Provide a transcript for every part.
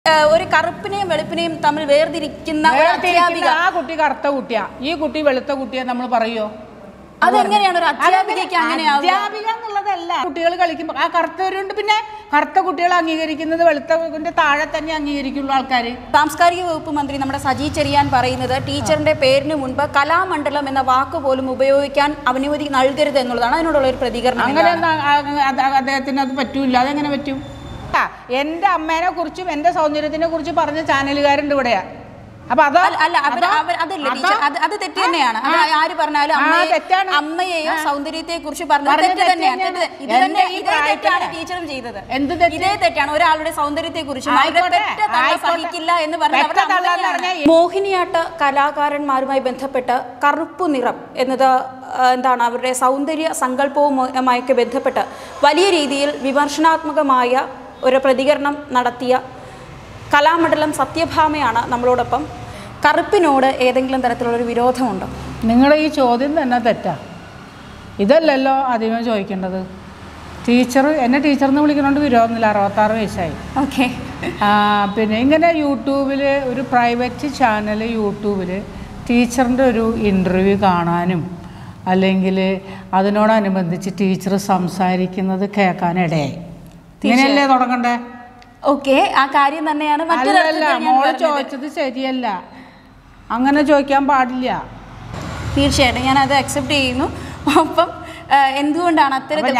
ഒരു കറുപ്പിനെയും വെളുപ്പിനെയും തമ്മിൽ വേർതിരിക്കുന്ന ആ കുട്ടി കറുത്ത കുട്ടിയാ, ഈ കുട്ടി വെളുത്ത കുട്ടിയാ നമ്മൾ പറയോ? അതെങ്ങനെയാണ് ഒരു അധ്യാപികയ്ക്ക് അധ്യാപിക എന്നുള്ളതല്ല. കുട്ടികൾ കളിക്കുമ്പോൾ ആ കറുത്തവരുണ്ട്, പിന്നെ കറുത്ത കുട്ടികൾ അംഗീകരിക്കുന്നത് വെളുത്തതിന്റെ താഴെ തന്നെ അംഗീകരിക്കുള്ള ആൾക്കാർ. സാംസ്കാരിക വകുപ്പ് മന്ത്രി നമ്മുടെ സജി ചെറിയാൻ പറയുന്നത് ടീച്ചറിന്റെ പേരിന് മുൻപ് കലാമണ്ഡലം എന്ന വാക്ക് പോലും ഉപയോഗിക്കാൻ അനുമതി നൽകരുത് എന്നുള്ളതാണ്. അതിനോടുള്ള ഒരു പ്രതികരണം. അങ്ങനെ അദ്ദേഹത്തിന് അത് പറ്റൂല. അതെങ്ങനെ പറ്റും? എന്റെ അമ്മേനെ കുറിച്ചും എന്റെ സൗന്ദര്യത്തിനെ കുറിച്ച് പറഞ്ഞ ചാനലുകാരുണ്ട് ഇവിടെ. അപ്പൊ അത് തെറ്റ് തന്നെയാണ്. ആര് പറഞ്ഞാലും അമ്മയെയോ സൗന്ദര്യത്തെ കുറിച്ച് പറഞ്ഞത് തെറ്റ് തന്നെയാണ്. ടീച്ചറും ചെയ്തത് ഇതേ തെറ്റാണ്. ഒരാളുടെ സൗന്ദര്യത്തെ കുറിച്ച് സഹിക്കില്ല എന്ന് പറഞ്ഞ മോഹിനിയാട്ട കലാകാരന്മാരുമായി ബന്ധപ്പെട്ട് കറുപ്പു നിറം എന്നത് എന്താണ് അവരുടെ സൗന്ദര്യ സങ്കല്പവുമായൊക്കെ ബന്ധപ്പെട്ട് വലിയ രീതിയിൽ വിമർശനാത്മകമായ ഒരു പ്രതികരണം നടത്തിയ കലാമണ്ഡലം സത്യഭാമയാണ് നമ്മളോടൊപ്പം. കറുപ്പിനോട് ഏതെങ്കിലും തരത്തിലുള്ളൊരു വിരോധമുണ്ടോ? നിങ്ങളുടെ ഈ ചോദ്യം തന്നെ തെറ്റാ. ഇതല്ലല്ലോ ആദ്യമേ ചോദിക്കേണ്ടത്. എന്നെ ടീച്ചറിന്ന് വിളിക്കുന്നതുകൊണ്ട് വിരോധമില്ല. 66 വയസ്സായി. ഓക്കെ. പിന്നെ ഇങ്ങനെ യൂട്യൂബിൽ ഒരു പ്രൈവറ്റ് ചാനൽ യൂട്യൂബിൽ ടീച്ചറിൻ്റെ ഒരു ഇൻ്റർവ്യൂ കാണാനും അല്ലെങ്കിൽ അതിനോടനുബന്ധിച്ച് ടീച്ചർ സംസാരിക്കുന്നത് കേൾക്കാനിടയായി. ഇങ്ങനെയല്ലേ തുടങ്ങണ്ടേ? ഓക്കെ, ആ കാര്യം തന്നെയാണ്. മോള് ചോദിച്ചത് ശരിയല്ല, അങ്ങനെ ചോദിക്കാൻ പാടില്ല. തീർച്ചയായിട്ടും ഞാൻ അത് അക്സെപ്റ്റ് ചെയ്യുന്നു. അപ്പം എന്തുകൊണ്ടാണ്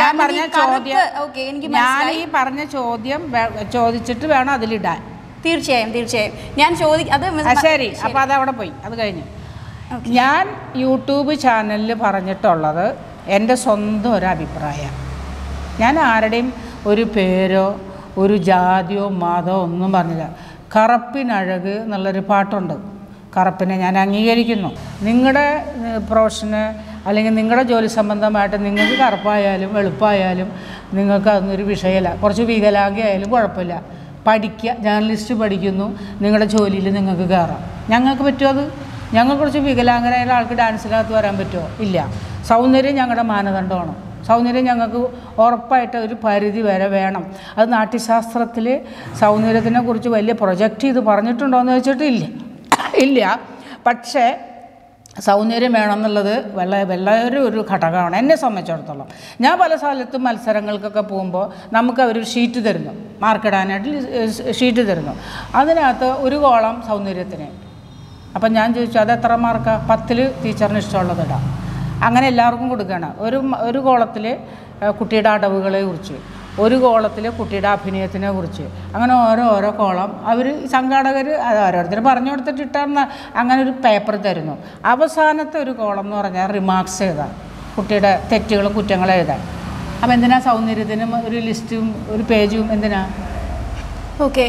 ഞാൻ ഈ പറഞ്ഞ ചോദ്യം ചോദിച്ചിട്ട് വേണം അതിലിടാൻ? തീർച്ചയായും ഞാൻ ശരി. അപ്പൊ അതവിടെ പോയി. അത് കഴിഞ്ഞ് ഞാൻ യൂട്യൂബ് ചാനലിൽ പറഞ്ഞിട്ടുള്ളത് എൻ്റെ സ്വന്തം ഒരു അഭിപ്രായം. ഞാൻ ആരുടെയും ഒരു പേരോ ഒരു ജാതിയോ മതമോ ഒന്നും പറഞ്ഞില്ല. കറുപ്പിനഴക് എന്നുള്ളൊരു പാട്ടുണ്ട്. കറുപ്പിനെ ഞാൻ അംഗീകരിക്കുന്നു. നിങ്ങളുടെ പ്രൊഫഷന് അല്ലെങ്കിൽ നിങ്ങളുടെ ജോലി സംബന്ധമായിട്ട് നിങ്ങൾക്ക് കറുപ്പായാലും വെളുപ്പായാലും നിങ്ങൾക്ക് അതൊന്നൊരു വിഷയമല്ല. കുറച്ച് വികലാംഗയായാലും കുഴപ്പമില്ല. പഠിക്കുക, ജേർണലിസ്റ്റ് പഠിക്കുന്നു, നിങ്ങളുടെ ജോലിയിൽ നിങ്ങൾക്ക് കയറാം. ഞങ്ങൾക്ക് പറ്റുമോ? അത് ഞങ്ങൾ കുറച്ച് വികലാംഗരായ ആൾക്ക് ഡാൻസിനകത്ത് വരാൻ പറ്റുമോ? ഇല്ല. സൗന്ദര്യം ഞങ്ങളുടെ മാനദണ്ഡമാണ്. സൗന്ദര്യം ഞങ്ങൾക്ക് ഉറപ്പായിട്ട് ഒരു പരിധി വരെ വേണം. അത് നാട്യശാസ്ത്രത്തിൽ സൗന്ദര്യത്തിനെ കുറിച്ച് വലിയ പ്രൊജക്റ്റ് ചെയ്ത് പറഞ്ഞിട്ടുണ്ടോ എന്ന് ചോദിച്ചിട്ട് ഇല്ല. പക്ഷേ സൗന്ദര്യം വേണമെന്നുള്ളത് വളരെ ഒരു ഘടകമാണ് എന്നെ സംബന്ധിച്ചിടത്തോളം. ഞാൻ പല സ്ഥലത്തും മത്സരങ്ങൾക്കൊക്കെ പോകുമ്പോൾ നമുക്ക് അവരൊരു ഷീറ്റ് തരുന്നു, മാർക്കിടാനായിട്ട് ഷീറ്റ് തരുന്നു. അതിനകത്ത് ഒരു കോളം സൗന്ദര്യത്തിന്. അപ്പം ഞാൻ ചോദിച്ചു, അത് എത്ര മാർക്കാണ്? 10 ടീച്ചറിന് ഇഷ്ടമുള്ളത് ഇടാം. അങ്ങനെ എല്ലാവർക്കും കൊടുക്കുകയാണ്. ഒരു കോളത്തിൽ കുട്ടിയുടെ അടവുകളെ കുറിച്ച്, ഒരു കോളത്തിൽ കുട്ടിയുടെ അഭിനയത്തിനെ കുറിച്ച്, അങ്ങനെ ഓരോ കോളം അവർ സംഘാടകർ ഓരോരുത്തർ പറഞ്ഞു കൊടുത്തിട്ട് ഇട്ടാന്ന് അങ്ങനെ ഒരു പേപ്പർ തരുന്നു. അവസാനത്തെ ഒരു കോളം എന്ന് പറഞ്ഞാൽ റിമാർക്സ് എഴുതാൻ, കുട്ടിയുടെ തെറ്റുകളും കുറ്റങ്ങളും എഴുതാൻ. അപ്പം എന്തിനാ സൗന്ദര്യത്തിനും ഒരു ലിസ്റ്റും ഒരു പേജും എന്തിനാ? ഓക്കെ.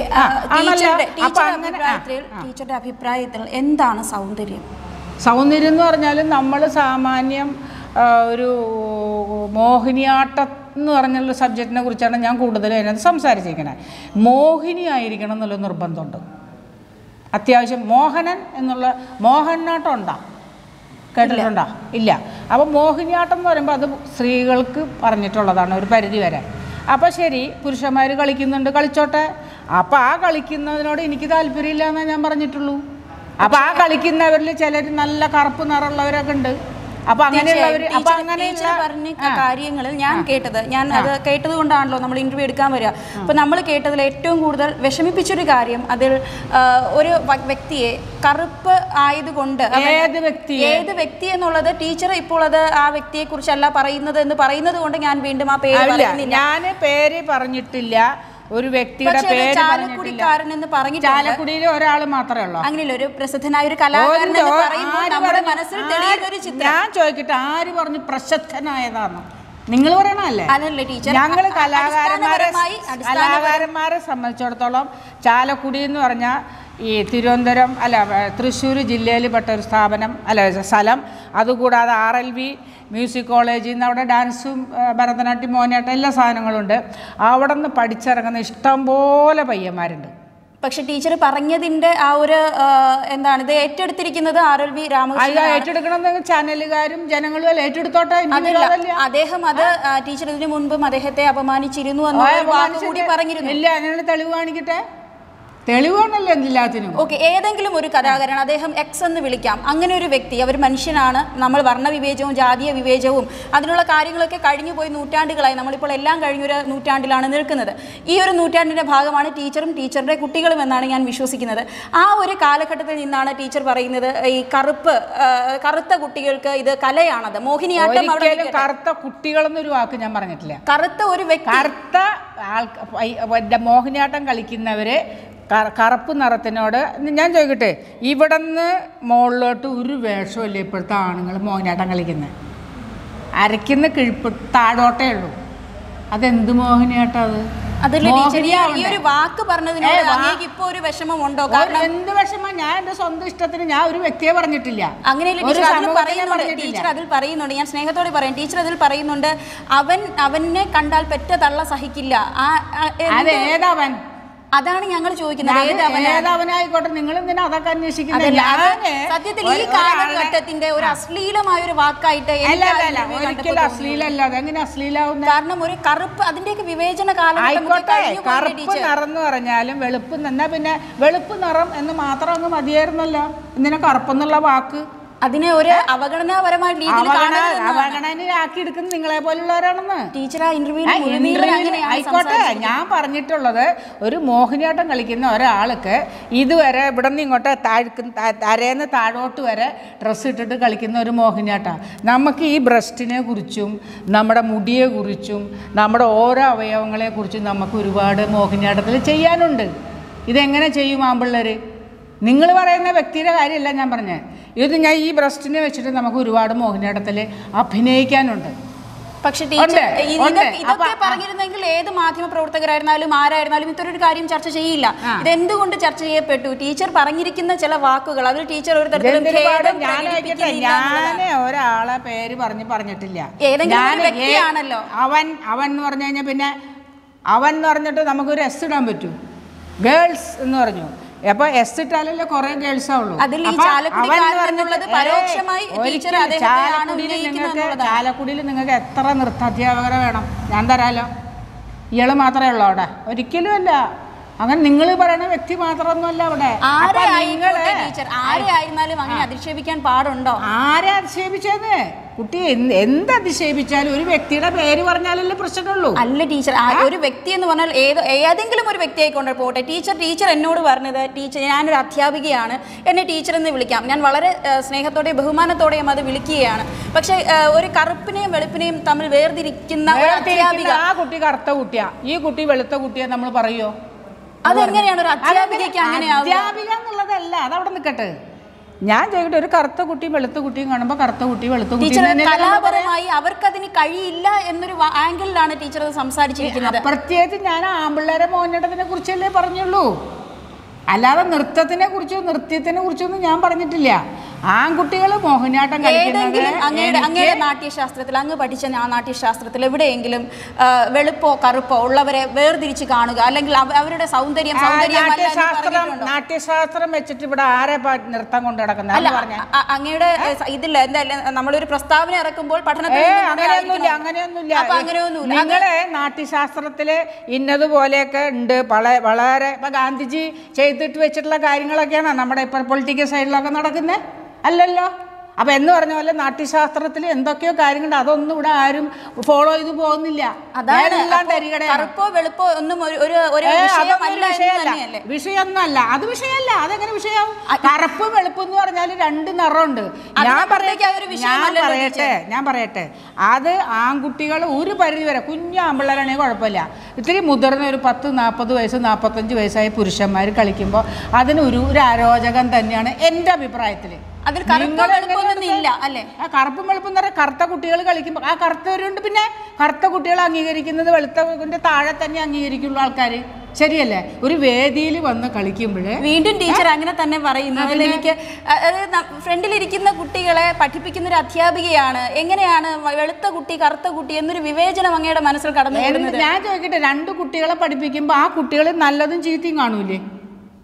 ടീച്ചറുടെ അഭിപ്രായത്തിൽ എന്താണ് സൗന്ദര്യം? സൗന്ദര്യം എന്ന് പറഞ്ഞാൽ നമ്മൾ സാമാന്യം ഒരു മോഹിനിയാട്ടം എന്ന് പറഞ്ഞുള്ള സബ്ജക്റ്റിനെ കുറിച്ചാണ് ഞാൻ കൂടുതലും അതിനകത്ത് സംസാരിച്ചിരിക്കുന്നത്. മോഹിനി ആയിരിക്കണം എന്നുള്ള നിർബന്ധമുണ്ട്. അത്യാവശ്യം മോഹനൻ എന്നുള്ള മോഹിനിയാട്ടം ഉണ്ടോ? കേട്ടിട്ടുണ്ടോ? ഇല്ല. അപ്പോൾ മോഹിനിയാട്ടം എന്ന് പറയുമ്പോൾ അത് സ്ത്രീകൾക്ക് പറഞ്ഞിട്ടുള്ളതാണ് ഒരു പരിധി വരെ. അപ്പോൾ ശരി, പുരുഷന്മാർ കളിക്കുന്നുണ്ട്, കളിച്ചോട്ടെ. അപ്പോൾ ആ കളിക്കുന്നതിനോട് എനിക്ക് താല്പര്യമില്ല എന്നേ ഞാൻ പറഞ്ഞിട്ടുള്ളൂ. അപ്പോൾ ആ കളിക്കുന്നവരിൽ ചിലർ നല്ല കറുപ്പ് നിറമുള്ളവരൊക്കെ ഉണ്ട്. അപ്പൊ അങ്ങനെയുള്ളവർ പറഞ്ഞ കാര്യങ്ങളിൽ ഞാൻ അത് കേട്ടത് കൊണ്ടാണല്ലോ നമ്മൾ ഇന്റർവ്യൂ എടുക്കാൻ വരിക. അപ്പൊ നമ്മൾ കേട്ടതിൽ ഏറ്റവും കൂടുതൽ വിഷമിപ്പിച്ചൊരു കാര്യം, അതിൽ ഒരു വ്യക്തിയെ കറുപ്പ് ആയതുകൊണ്ട് ഏത് വ്യക്തി എന്നുള്ളത് ടീച്ചർ ഇപ്പോൾ അത് ആ വ്യക്തിയെ കുറിച്ചല്ല പറയുന്നത് എന്ന് പറയുന്നത് കൊണ്ട് ഞാൻ വീണ്ടും ആ പേര് പറയുന്നില്ല. ഞാൻ പേര് പറഞ്ഞിട്ടില്ല. ഒരു വ്യക്തിയുടെ പേര് ചാലക്കുടിക്കാരൻ എന്ന് പറഞ്ഞു. ചാലക്കുടിയിൽ ഒരാൾ മാത്രമേ ഉള്ളൂ. അങ്ങനെയല്ല, ഒരു പ്രസിദ്ധനായ ഒരു കലാകാരൻ എന്ന് പറയുമ്പോൾ നമ്മുടെ മനസ്സിൽ തെളിയുന്ന ഒരു ചിത്രം. ഞാൻ ചോദിക്കട്ടെ, ആര് പറഞ്ഞു പ്രസിദ്ധനായതാണ്? നിങ്ങൾ പറയണല്ലേ? അതല്ലേ ടീച്ചർ. ഞങ്ങൾ കലാകാരന്മാരെ സംബന്ധിച്ചിടത്തോളം ചാലക്കുടി എന്ന് പറഞ്ഞാൽ ഈ തിരുവനന്തപുരം തൃശ്ശൂർ ജില്ലയിൽ പെട്ട ഒരു സ്ഥാപനം സ്ഥലം. അതുകൂടാതെ RLV മ്യൂസിക് കോളേജിൽ നിന്ന് അവിടെ ഡാൻസും ഭരതനാട്യം മോഹിനിയാട്ടം എല്ലാ സാധനങ്ങളുണ്ട്. അവിടെ നിന്ന് പഠിച്ചിറങ്ങുന്ന ഇഷ്ടംപോലെ പയ്യന്മാരുണ്ട്. പക്ഷെ ടീച്ചർ പറഞ്ഞതിന്റെ ആ ഒരു എന്താണ് ഇത് ഏറ്റെടുത്തിരിക്കുന്നത് RLV രാമകൃഷ്ണൻ. ഏറ്റെടുക്കണമെന്ന് ചാനലുകാരും ജനങ്ങളും അല്ല ഏറ്റെടുത്തോട്ടെ. അദ്ദേഹം അത് ടീച്ചർ ഇതിനു മുൻപും അദ്ദേഹത്തെ അപമാനിച്ചിരുന്നു എന്ന് കൂടി പറഞ്ഞിരുന്നു. ഇല്ല, അതിനുള്ള തെളിവ് കാണിക്കട്ടെ. തെളിവാണല്ലോ എന്തില്ലാത്തിനും. ഓക്കെ, ഏതെങ്കിലും ഒരു കലാകാരൻ, അദ്ദേഹം എക്സ് എന്ന് വിളിക്കാം, അങ്ങനെ ഒരു വ്യക്തി, അവർ മനുഷ്യനാണ്, നമ്മൾ വർണ്ണവിവേചവും ജാതീയ വിവേചവും അതിനുള്ള കാര്യങ്ങളൊക്കെ കഴിഞ്ഞു പോയി നൂറ്റാണ്ടുകളായി, നമ്മളിപ്പോൾ എല്ലാം കഴിഞ്ഞൊരു നൂറ്റാണ്ടിലാണ് നിൽക്കുന്നത്. ഈ ഒരു നൂറ്റാണ്ടിൻ്റെ ഭാഗമാണ് ടീച്ചറും ടീച്ചറുടെ കുട്ടികളും എന്നാണ് ഞാൻ വിശ്വസിക്കുന്നത്. ആ ഒരു കാലഘട്ടത്തിൽ നിന്നാണ് ടീച്ചർ പറയുന്നത് ഈ കറുത്ത കുട്ടികൾക്ക് ഇത് കലയാണത്, മോഹിനിയാട്ടം. കറുത്ത കുട്ടികളെന്നൊരു വാക്ക് ഞാൻ പറഞ്ഞിട്ടില്ല. കറുത്ത ഒരു വ്യക്തി, കറുത്ത മോഹിനിയാട്ടം കളിക്കുന്നവര് കറുപ്പ് നിറത്തിനോട് ഞാൻ ചോദിക്കട്ടെ, ഇവിടെ നിന്ന് മുകളിലോട്ട് ഒരു വേഷമല്ലേ ഇപ്പോഴത്തെ ആണുങ്ങൾ മോഹിനിയാട്ടം കളിക്കുന്നത്? അരയ്ക്കുന്ന കിഴിപ്പ് താഴോട്ടേ ഉള്ളൂ. അതെന്ത് മോഹിനിയാട്ടം? അത് ഈ ഒരു വാക്ക് പറഞ്ഞതിനോട് ഇപ്പൊ ഒരു വിഷമമുണ്ടോ? കാരണം എന്ത് വിഷമം? ഞാൻ എന്റെ സ്വന്തം ഇഷ്ടത്തിന് ഞാൻ ഒരു വ്യക്തിയെ പറഞ്ഞിട്ടില്ല. അങ്ങനെയല്ല ടീച്ചർ അതിൽ പറയുന്നുണ്ട്, ഞാൻ സ്നേഹത്തോടെ പറയാം, ടീച്ചർ അതിൽ പറയുന്നുണ്ട്, അവനെ കണ്ടാൽ പെറ്റ തള്ള സഹിക്കില്ല. അതേതവൻ? അതാണ് ഞങ്ങൾ ചോദിക്കുന്നത്. ഏതവനായിക്കോട്ടെ, നിങ്ങൾ എന്തിനാ അതൊക്കെ അന്വേഷിക്കുന്നത്? സത്യത്തിൽ ഈ കാലഘട്ടത്തിന്റെ ഒരു അശ്ലീലമായ ഒരു വാക്കായിട്ട് ഒരിക്കലും അശ്ലീലല്ല. അതെങ്ങനെ അശ്ലീലാവുന്നത്? കാരണം ഒരു കറുപ്പ്, അതിന്റെയൊക്കെ വിവേചന ആയിക്കോട്ടെ, കറുപ്പ് നിറം എന്ന് പറഞ്ഞാലും വെളുപ്പ് എന്നാ പിന്നെ വെളുപ്പ് നിറം എന്ന് മാത്രം അങ്ങ് മതിയായിരുന്നല്ലോ. എന്തിനാ കറുപ്പെന്നുള്ള വാക്ക്? അതിനെ ഒരു അവഗണനാപരമായ രീതിയിൽ അവഗണനയാക്കി എടുക്കുന്നത് നിങ്ങളെ പോലുള്ളവരാണെന്ന് ടീച്ചർ ആ ഇന്റർവ്യൂ. ആയിക്കോട്ടെ, ഞാൻ പറഞ്ഞിട്ടുള്ളത് ഒരു മോഹിനിയാട്ടം കളിക്കുന്ന ഒരാൾക്ക് ഇതുവരെ ഇവിടെ നിന്ന് ഇങ്ങോട്ട് തരേന്ന് താഴോട്ട് വരെ ഡ്രസ്സ് ഇട്ടിട്ട് കളിക്കുന്ന ഒരു മോഹിനിയാട്ടം. നമുക്ക് ഈ ബ്രസ്റ്റിനെ കുറിച്ചും നമ്മുടെ മുടിയെ കുറിച്ചും നമ്മുടെ ഓരോ അവയവങ്ങളെ കുറിച്ചും നമുക്ക് ഒരുപാട് മോഹിനിയാട്ടത്തിൽ ചെയ്യാനുണ്ട്. ഇതെങ്ങനെ ചെയ്യും ആമ്പിള്ളേർ? നിങ്ങൾ പറയുന്ന വ്യക്തിയുടെ കാര്യമല്ല ഞാൻ പറഞ്ഞത്. ഇത് ഞാൻ ഈ ബ്രസ്റ്റിനെ വെച്ചിട്ട് നമുക്ക് ഒരുപാട് മോഹിനിയാട്ടത്തിൽ അഭിനയിക്കാനുണ്ട്. പക്ഷെ ഇതൊക്കെ പറഞ്ഞിരുന്നെങ്കിൽ ഏത് മാധ്യമ പ്രവർത്തകരായിരുന്നാലും ആരായിരുന്നാലും ഇത്തരൊരു കാര്യം ചർച്ച ചെയ്യില്ല. ഇതെന്തുകൊണ്ട് ചർച്ച ചെയ്യപ്പെട്ടു? ടീച്ചർ പറഞ്ഞിരിക്കുന്ന ചില വാക്കുകൾ, അതിൽ ടീച്ചർ ഒരു ഞാൻ ഒരാളെ പേര് പറഞ്ഞിട്ടില്ല. ഏതെങ്കിലും വ്യക്തിയാണല്ലോ അവൻ എന്ന് പറഞ്ഞു കഴിഞ്ഞാൽ പിന്നെ അവൻ എന്ന് പറഞ്ഞിട്ട് നമുക്കൊരു എസ് ഇടാൻ പറ്റൂ. ഗേൾസ് എന്ന് പറഞ്ഞു, അപ്പൊ എസ് ഇട്ടാലല്ലേ കുറെ ഗേൾസ് ആവുള്ളൂ. ചാലക്കുടിയിൽ നിങ്ങൾക്ക് എത്ര നൃത്താധ്യാപകരെ വേണം? ഞാൻ തരാലോ. ഇയാള് മാത്രമേ ഉള്ളൂ അവിടെ? ഒരിക്കലും അല്ല. അങ്ങനെ നിങ്ങൾ പറയുന്ന വ്യക്തി മാത്രമൊന്നുമല്ല അവിടെ. ആരെയായിരുന്നാലും അങ്ങനെ അധിക്ഷേപിക്കാൻ പാടുണ്ടോ? ആരെ അധിക്ഷേപിച്ചത്? കുട്ടി എന്തധിക്ഷേപിച്ചാലും ഒരു വ്യക്തിയുടെ പേര് പറഞ്ഞാലല്ലേ പ്രശ്നമുള്ളൂ. അല്ല ടീച്ചർ, ഒരു വ്യക്തി എന്ന് പറഞ്ഞാൽ ഏതെങ്കിലും ഒരു വ്യക്തിയെ കൊണ്ട് പോട്ടെ. ടീച്ചർ എന്നോട് പറഞ്ഞത്, ടീച്ചർ ഞാനൊരു അധ്യാപികയാണ്, എന്നെ ടീച്ചർ എന്ന് വിളിക്കാം. ഞാൻ വളരെ സ്നേഹത്തോടെയും ബഹുമാനത്തോടെയും അത് വിളിക്കുകയാണ്. പക്ഷെ ഒരു കറുപ്പിനെയും വെളുപ്പിനെയും തമ്മിൽ വേർതിരിക്കുന്ന ആ കുട്ടി കറുത്ത കുട്ടിയാ, ഈ കുട്ടി വെളുത്ത കുട്ടിയാ നമ്മൾ പറയോ? അതെങ്ങനെയാണ് ഒരു അധ്യാപികയ്ക്ക്? അധ്യാപിക എന്നുള്ളതല്ല, അതവിടെ നിൽക്കട്ടെ. ഞാൻ ചോദിക്കട്ടെ, ഒരു കറുത്ത കുട്ടിയും വെളുത്ത കുട്ടിയും കാണുമ്പോൾ കറുത്ത കുട്ടി വെളുത്ത കുട്ടി കലാപരമായി അവർക്കതിന് കഴിയില്ല എന്നൊരു ആംഗിളിലാണ് ടീച്ചർ അത് സംസാരിച്ചിരിക്കുന്നത്. പ്രത്യേകിച്ച് ഞാൻ ആമ്പിള്ളേരെ മോഹിനിയാട്ടത്തിനെ കുറിച്ചല്ലേ പറഞ്ഞുള്ളൂ, അല്ലാതെ നൃത്തത്തിനെ കുറിച്ചോ നൃത്യത്തിനെ കുറിച്ചൊന്നും ഞാൻ പറഞ്ഞിട്ടില്ല. ആൺകുട്ടികൾ മോഹിനിയാട്ടം കളിക്കുന്നത് അങ്ങയുടെ നാട്യശാസ്ത്രത്തിൽ, അങ്ങ് പഠിച്ച നാട്യശാസ്ത്രത്തിൽ എവിടെയെങ്കിലും വെളുപ്പോ കറുപ്പോ ഉള്ളവരെ വേർതിരിച്ച് കാണുക, അല്ലെങ്കിൽ അവരുടെ സൗന്ദര്യം നാട്യശാസ്ത്രം വെച്ചിട്ട് ഇവിടെ ആരെ നൃത്തം കൊണ്ട് നടക്കുന്നത്? അങ്ങയുടെ ഇതില്ല, എന്തായാലും നമ്മളൊരു പ്രസ്താവന ഇറക്കുമ്പോൾ പഠനത്തിൽ അങ്ങനെയൊന്നുമില്ല. നിങ്ങളെ നാട്യശാസ്ത്രത്തില് ഇന്നതുപോലെയൊക്കെ ഉണ്ട്. വളരെ ഇപ്പൊ ഗാന്ധിജി ചെയ്തിട്ട് വെച്ചിട്ടുള്ള കാര്യങ്ങളൊക്കെയാണ് നമ്മുടെ ഇപ്പൊ പൊളിറ്റിക്കൽ സൈഡിലൊക്കെ നടക്കുന്നത്, അല്ലല്ലോ. അപ്പൊ എന്ന് പറഞ്ഞ പോലെ നാട്യശാസ്ത്രത്തിൽ എന്തൊക്കെയോ കാര്യങ്ങളുണ്ട്, അതൊന്നും ഇവിടെ ആരും ഫോളോ ചെയ്ത് പോകുന്നില്ല. കറുപ്പോ വെളുപ്പോ ഒന്നും വിഷയമൊന്നുമല്ല. അത് വിഷയമല്ല. അതെങ്ങനെ വിഷയമാവും? കറുപ്പ് വെളുപ്പ് എന്ന് പറഞ്ഞാൽ രണ്ട് നിറമുണ്ട്. ഞാൻ പറയട്ടെ, അത് ആൺകുട്ടികൾ ഒരു പരിധി വരെ, കുഞ്ഞു ആമ്പിള്ളേരാണെങ്കിൽ കുഴപ്പമില്ല. ഇത്തിരി മുതിർന്ന ഒരു 10-40 വയസ്സ് 45 വയസ്സായ പുരുഷന്മാർ കളിക്കുമ്പോൾ അതിനൊരു അരോചകം തന്നെയാണ് എൻ്റെ അഭിപ്രായത്തിൽ. അതിൽ കറുപ്പും വെളുപ്പൊന്നുമില്ല അല്ലേ? ആ കറുപ്പും വെളുപ്പും എന്ന് പറഞ്ഞാൽ കറുത്ത കുട്ടികൾ കളിക്കുമ്പോൾ ആ കറുത്തവരുണ്ട്. പിന്നെ കറുത്ത കുട്ടികൾ അംഗീകരിക്കുന്നത് വെളുത്തതിൻ്റെ താഴെ തന്നെ അംഗീകരിക്കുള്ളൂ ആൾക്കാർ, ശരിയല്ലേ? ഒരു വേദിയിൽ വന്ന് കളിക്കുമ്പോൾ വീണ്ടും ടീച്ചർ അങ്ങനെ തന്നെ പറയുന്നു. എനിക്ക് ഫ്രണ്ടിലിരിക്കുന്ന കുട്ടികളെ പഠിപ്പിക്കുന്ന ഒരു അധ്യാപികയാണ്, എങ്ങനെയാണ് വെളുത്ത കുട്ടി കറുത്ത കുട്ടി എന്നൊരു വിവേചനം അങ്ങയുടെ മനസ്സിൽ കടന്നു വരുന്നത്? ഞാൻ ചോദിക്കട്ടെ, 2 കുട്ടികളെ പഠിപ്പിക്കുമ്പോൾ ആ കുട്ടികൾ നല്ലതും ചീത്തയും കാണൂലേ?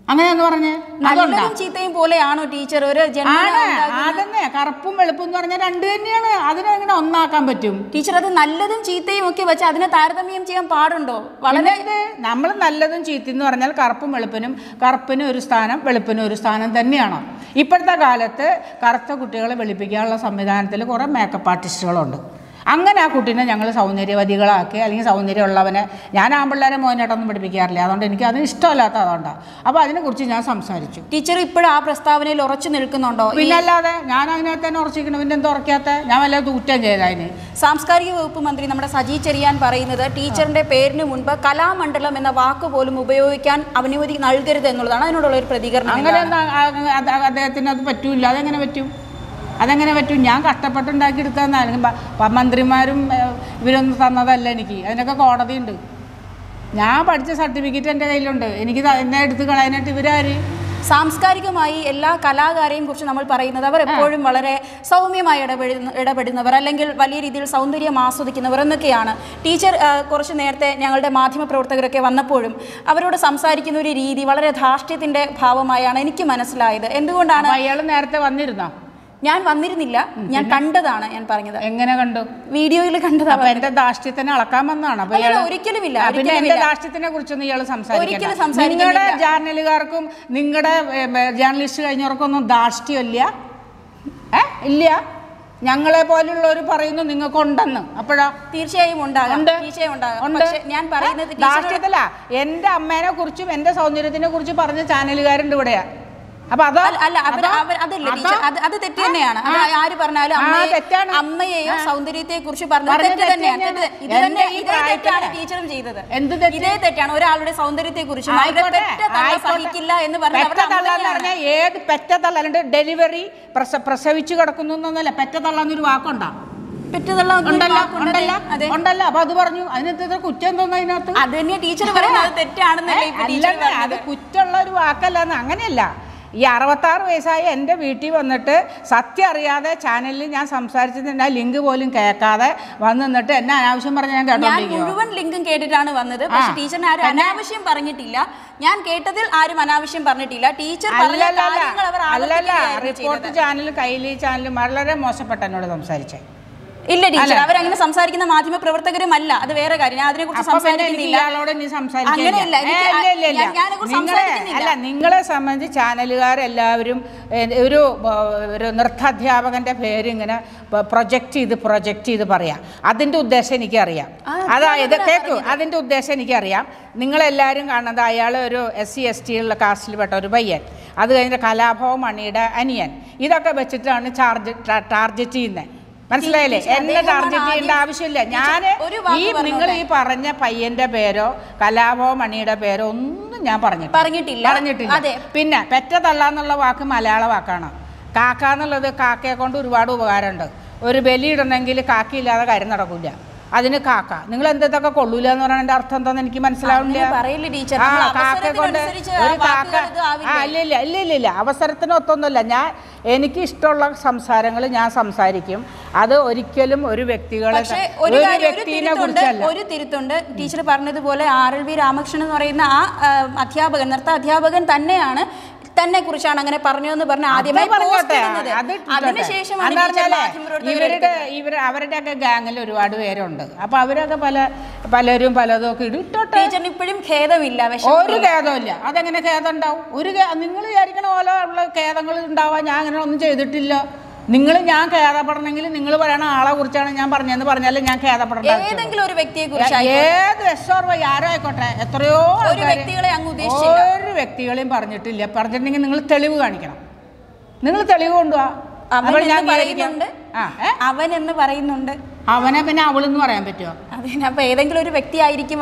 അങ്ങനെയെന്ന് പറഞ്ഞ് നല്ലതും ചീത്തയും പോലെയാണോ ടീച്ചർ ഒരു അതന്നെ കറുപ്പും വെളുപ്പും എന്ന് പറഞ്ഞാൽ രണ്ട് തന്നെയാണ്. അതിനെങ്ങനെ ഒന്നാക്കാൻ പറ്റും ടീച്ചർ? അത് നല്ലതും ചീത്തയും ഒക്കെ വെച്ച് അതിനെ താരതമ്യം ചെയ്യാൻ പാടുണ്ടോ? വളരെ നമ്മൾ നല്ലതും ചീത്തയും എന്ന് പറഞ്ഞാൽ കറുപ്പും വെളുപ്പിനും, കറുപ്പിനും ഒരു സ്ഥാനം വെളുപ്പിനും ഒരു സ്ഥാനം തന്നെയാണ്. ഇപ്പോഴത്തെ കാലത്ത് കറുത്ത കുട്ടികളെ വെളുപ്പിക്കാനുള്ള സംവിധാനത്തിൽ കുറേ മേക്കപ്പ് ആർട്ടിസ്റ്റുകളുണ്ട്. അങ്ങനെ ആ കുട്ടീനെ ഞങ്ങൾ സൗന്ദര്യവതികളാക്കി, അല്ലെങ്കിൽ സൗന്ദര്യമുള്ളവനെ, ഞാൻ ആൺപിള്ളേരെ മോനായിട്ടൊന്നും പഠിപ്പിക്കാറില്ല, അതുകൊണ്ട് എനിക്ക് അത് ഇഷ്ടമല്ലാത്ത അതുകൊണ്ടാണ്. അപ്പോൾ അതിനെക്കുറിച്ച് ഞാൻ സംസാരിച്ചു. ടീച്ചർ ഇപ്പോഴും ആ പ്രസ്താവനയിൽ ഉറച്ചു നിൽക്കുന്നുണ്ടോ? പിന്നല്ലാതെ ഞാൻ അതിനകത്ത് തന്നെ ഉറച്ചിരിക്കണം. പിന്നെ എന്താ ഉറക്കാത്ത? ഞാൻ വല്ല തൂറ്റം ചെയ്തതിന്. സാംസ്കാരിക വകുപ്പ് മന്ത്രി നമ്മുടെ സജി ചെറിയാൻ പറയുന്നത് ടീച്ചറിന്റെ പേരിന് മുൻപ് കലാമണ്ഡലം എന്ന വാക്ക് പോലും ഉപയോഗിക്കാൻ അനുമതി നൽകരുത് എന്നുള്ളതാണ്. അതിനോടുള്ള ഒരു പ്രതികരണം. അങ്ങനെ അദ്ദേഹത്തിന് അത് പറ്റൂല. അതെങ്ങനെ പറ്റും? ഞാൻ കഷ്ടപ്പെട്ടുണ്ടാക്കിയെടുത്തതെന്ന്. അല്ലെങ്കിൽ മന്ത്രിമാരും ഇവരൊന്നും തന്നതല്ല എനിക്ക്. അതിനൊക്കെ കോടതിയുണ്ട്. ഞാൻ പഠിച്ച സർട്ടിഫിക്കറ്റ് എൻ്റെ കയ്യിലുണ്ട്. എനിക്ക് എന്നെ എടുത്ത് കളയാനായിട്ട് ഇവരാര്? സാംസ്കാരികമായി എല്ലാ കലാകാരെയും കുറിച്ച് നമ്മൾ പറയുന്നത് അവർ എപ്പോഴും വളരെ സൗമ്യമായി ഇടപെടുന്നവർ, അല്ലെങ്കിൽ വലിയ രീതിയിൽ സൗന്ദര്യം ആസ്വദിക്കുന്നവർ എന്നൊക്കെയാണ്. ടീച്ചർ കുറച്ച് നേരത്തെ ഞങ്ങളുടെ മാധ്യമപ്രവർത്തകരൊക്കെ വന്നപ്പോഴും അവരോട് സംസാരിക്കുന്ന ഒരു രീതി വളരെ ധാർഷ്ട്യത്തിൻ്റെ ഭാവമായാണ് എനിക്ക് മനസ്സിലായത്. എന്തുകൊണ്ടാണ്? അയാൾ നേരത്തെ വന്നിരുന്നോ? ഞാൻ വന്നിരുന്നില്ല, ഞാൻ കണ്ടതാണ് ഞാൻ പറഞ്ഞത്. എങ്ങനെ കണ്ടു? വീഡിയോയിൽ കണ്ടതാണ്. എന്റെ ധാർഷ്ട്യത്തിനെ അളക്കാൻ വന്നതാണ്. ഒരിക്കലുമില്ല. പിന്നെ എന്റെ ധാർഷ്ട്യത്തിനെ കുറിച്ചൊന്നും ഇയാൾ സംസാരിക്കില്ല. നിങ്ങളുടെ ജേർണലുകാർക്കും നിങ്ങളുടെ ജേർണലിസ്റ്റ് കഴിഞ്ഞവർക്കൊന്നും ധാർഷ്ട്യമില്ല, ഇല്ല. ഞങ്ങളെ പോലുള്ളവർ പറയുന്നു നിങ്ങൾക്കുണ്ടെന്ന്. അപ്പോഴാ? തീർച്ചയായും ഉണ്ടാകും. ഞാൻ പറയുന്നത് ധാർഷ്ട്യത്തില. എന്റെ അമ്മേനെ കുറിച്ചും എന്റെ സൗന്ദര്യത്തിനെ കുറിച്ച് പറഞ്ഞ ചാനലുകാരുണ്ട് ഇവിടെയാ. അപ്പൊ അത് തെറ്റ് തന്നെയാണ്. ആര് പറഞ്ഞാലും അമ്മയെയോ സൗന്ദര്യത്തെ കുറിച്ച് പറഞ്ഞത് തെറ്റ് തന്നെയാണ്. ടീച്ചറും ചെയ്തത് ഇതേ തെറ്റാണ്. ഒരാളുടെ സൗന്ദര്യത്തെ കുറിച്ച് സഹിക്കില്ല എന്ന് പറഞ്ഞാൽ ഏത് പെറ്റ തള്ളലുണ്ട്? ഡെലിവറി പ്രസവിച്ചു കിടക്കുന്നു എന്നൊന്നല്ല, പെറ്റ തള്ളന്നൊരു വാക്കുണ്ടാ? ഉണ്ടല്ലോ. അപ്പൊ അത് പറഞ്ഞു. അതിനകത്ത് കുറ്റം തോന്നുന്നു അതിനകത്ത്? അത് തന്നെയാ ടീച്ചർ പറയുന്നത് തെറ്റാണെന്നല്ലേ. അത് കുറ്റമുള്ള ഒരു വാക്കല്ല. അങ്ങനെയല്ല. ഈ 66 വയസ്സായ എൻ്റെ വീട്ടിൽ വന്നിട്ട് സത്യം അറിയാതെ ചാനലിൽ ഞാൻ സംസാരിച്ചതിൻ്റെ ആ ലിങ്ക് പോലും കേൾക്കാതെ വന്നിട്ട് എന്നെ അനാവശ്യം പറഞ്ഞ് ഞാൻ കേട്ടോണ്ടിരിക്കും. മുഴുവൻ ലിങ്കും കേട്ടിട്ടാണ് വന്നത്. പക്ഷേ ടീച്ചറിന് ആരും അനാവശ്യം പറഞ്ഞിട്ടില്ല. ഞാൻ കേട്ടതിൽ ആരും അനാവശ്യം പറഞ്ഞിട്ടില്ല. ടീച്ചർ റിപ്പോർട്ട് ചാനൽ, കൈലി ചാനൽ വളരെ മോശപ്പെട്ട എന്നോട് സംസാരിച്ചേ. ഇല്ല ടീച്ചർ, അവരങ്ങനെ സംസാരിക്കുന്ന മാധ്യമ പ്രവർത്തകരുമല്ല. അത് വേറെ കാര്യം. ഞാൻ അതിനെക്കുറിച്ച് സംസാരിക്കുന്നില്ല. അല്ല, നിങ്ങളെ സംബന്ധിച്ച് ചാനലുകാരെല്ലാവരും ഒരു നൃത്താധ്യാപകന്റെ പേര് ഇങ്ങനെ പ്രൊജക്റ്റ് ചെയ്ത് പറയാം. അതിൻ്റെ ഉദ്ദേശം എനിക്കറിയാം. അതായത് കേൾക്കൂ, അതിൻ്റെ ഉദ്ദേശം എനിക്കറിയാം. നിങ്ങളെല്ലാവരും കാണുന്നത് അയാൾ ഒരു SC ST ഉള്ള കാസ്റ്റിൽപ്പെട്ട ഒരു പയ്യൻ, അത് കഴിഞ്ഞിട്ട് കലാഭവൻ മണിയുടെ അനിയൻ, ഇതൊക്കെ വെച്ചിട്ടാണ് ടാർഗറ്റ് ചെയ്യുന്നത്. മനസ്സിലായില്ലേ? എന്നെ ടാർഗറ്റ് ചെയ്യേണ്ട ആവശ്യമില്ല. ഞാൻ നിങ്ങൾ ഈ പറഞ്ഞ പയ്യന്റെ പേരോ കലാഭവൻ മണിയുടെ പേരോ ഒന്നും ഞാൻ പറഞ്ഞിട്ടില്ല. പിന്നെ പെറ്റ തള്ളാന്നുള്ള വാക്ക് മലയാള വാക്കാണ്. കാക്ക എന്നുള്ളത്, കാക്കയെ കൊണ്ട് ഒരുപാട് ഉപകാരമുണ്ട്. ഒരു ബലിയിടണമെങ്കിൽ കാക്കയില്ലാതെ കാര്യം നടക്കില്ല. അതിന് കാക്ക. നിങ്ങൾ എന്തൊക്കെ കൊള്ളൂല എന്ന് പറഞ്ഞാൽ എൻ്റെ അർത്ഥം എന്താണെന്ന് എനിക്ക് മനസ്സിലാവില്ല. കാക്ക കൊണ്ട് ഒരു കാക്ക ഇല്ല അവസരത്തിനൊത്തൊന്നുമില്ല. എനിക്ക് ഇഷ്ടമുള്ള സംസാരങ്ങൾ ഞാൻ സംസാരിക്കും. അത് ഒരിക്കലും ഒരു വ്യക്തികളെ കുറിച്ചല്ല. ഒരു തിരുത്തുണ്ട്. ടീച്ചർ പറഞ്ഞതുപോലെ RLV രാമകൃഷ്ണൻ എന്ന് പറയുന്ന ആ അധ്യാപകൻ, നൃത്ത അധ്യാപകൻ തന്നെയാണ് തന്നെ കുറിച്ചാണ് അങ്ങനെ പറഞ്ഞു എന്ന് പറഞ്ഞ ആദ്യമായി അതിനുശേഷം അവരുടെയൊക്കെ ഗാങ്ങിൽ ഒരുപാട് പേരുണ്ട്. അപ്പൊ അവരൊക്കെ പലരും പലതും ഒക്കെ ഇട്ടോട്ടെ. ടീച്ചറിന് ഇപ്പോഴും ഖേദമില്ല? ഒരു ഖേദമില്ല. അതെങ്ങനെ ഖേദം ഉണ്ടാവും? നിങ്ങൾ വിചാരിക്കണ പോലെ ഉള്ള ഖേദങ്ങൾ ഉണ്ടാവാൻ ഞാൻ അങ്ങനെ ഒന്നും ചെയ്തിട്ടില്ല. ഞാൻ ഖേദപ്പെടണമെങ്കിൽ നിങ്ങൾ പറയണ ആളെ കുറിച്ചാണ് ഞാൻ പറഞ്ഞതെന്ന് പറഞ്ഞാലും ഞാൻ ഖേദപ്പെടണം. ഏതെങ്കിലും ഒരു വ്യക്തിയെ കുറിച്ച്, ഏത് SRO ആരോ ആയിക്കോട്ടെ, എത്രയോ ഒരു വ്യക്തികളെയും പറഞ്ഞിട്ടില്ല. പറഞ്ഞിട്ടുണ്ടെങ്കിൽ നിങ്ങൾ തെളിവ് കാണിക്കണം. നിങ്ങൾ തെളിവ് കൊണ്ടുപോവാ. അവൻ എന്ന് പറയുന്നുണ്ട്. അവനെ പിന്നെ അവളെന്ന് പറയാൻ പറ്റുമോ? അപ്പൊ ഏതെങ്കിലും ഒരു വ്യക്തി ആയിരിക്കും.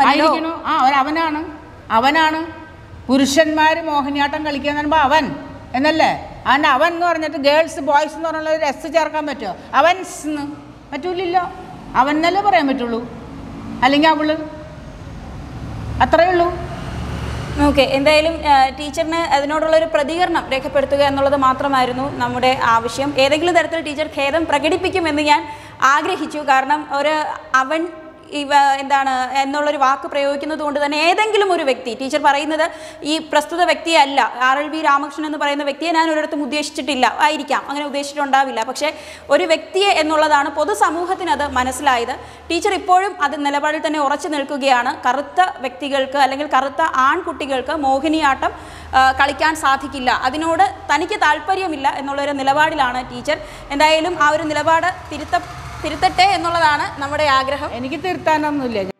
അവനാണ് പുരുഷന്മാർ മോഹിനിയാട്ടം കളിക്കാന്ന് പറയുമ്പോ അവൻ എന്നല്ലേ? അതിൻ്റെ അവൻ എന്ന് പറഞ്ഞിട്ട് ഗേൾസ് ബോയ്സ് എന്ന് പറഞ്ഞുള്ള ഒരു S ചേർക്കാൻ പറ്റുമോ? അവൻസ് പറ്റൂലല്ലോ. അവൻ എന്നല്ലേ പറയാൻ പറ്റുള്ളൂ, അല്ലെങ്കിൽ അവള്. അത്രയേ ഉള്ളൂ. ഓക്കെ, എന്തായാലും ടീച്ചറിന് അതിനോടുള്ളൊരു പ്രതികരണം രേഖപ്പെടുത്തുക എന്നുള്ളത് മാത്രമായിരുന്നു നമ്മുടെ ആവശ്യം. ഏതെങ്കിലും തരത്തിൽ ടീച്ചർ ഖേദം പ്രകടിപ്പിക്കുമെന്ന് ഞാൻ ആഗ്രഹിച്ചു. കാരണം അവൻ എന്താണ് എന്നുള്ളൊരു വാക്ക് പ്രയോഗിക്കുന്നത് കൊണ്ട് തന്നെ ഏതെങ്കിലും ഒരു വ്യക്തി, ടീച്ചർ പറയുന്നത് ഈ പ്രസ്തുത വ്യക്തിയെ അല്ല, RLV രാമകൃഷ്ണൻ എന്ന് പറയുന്ന വ്യക്തിയെ ഞാൻ ഒരിടത്തും ഉദ്ദേശിച്ചിട്ടില്ല, ആയിരിക്കാം, അങ്ങനെ ഉദ്ദേശിച്ചിട്ടുണ്ടാവില്ല, പക്ഷേ ഒരു വ്യക്തിയെ എന്നുള്ളതാണ് പൊതുസമൂഹത്തിന് അത് മനസ്സിലായത്. ടീച്ചർ ഇപ്പോഴും അത് നിലപാടിൽ തന്നെ ഉറച്ചു നിൽക്കുകയാണ്. കറുത്ത വ്യക്തികൾക്ക് അല്ലെങ്കിൽ കറുത്ത ആൺകുട്ടികൾക്ക് മോഹിനിയാട്ടം കളിക്കാൻ സാധിക്കില്ല, അതിനോട് തനിക്ക് താല്പര്യമില്ല എന്നുള്ളൊരു നിലപാടിലാണ് ടീച്ചർ. എന്തായാലും ആ ഒരു നിലപാട് തിരുത്തട്ടെ എന്നുള്ളതാണ് നമ്മുടെ ആഗ്രഹം. എനിക്ക് തിരുത്താനൊന്നുമില്ല.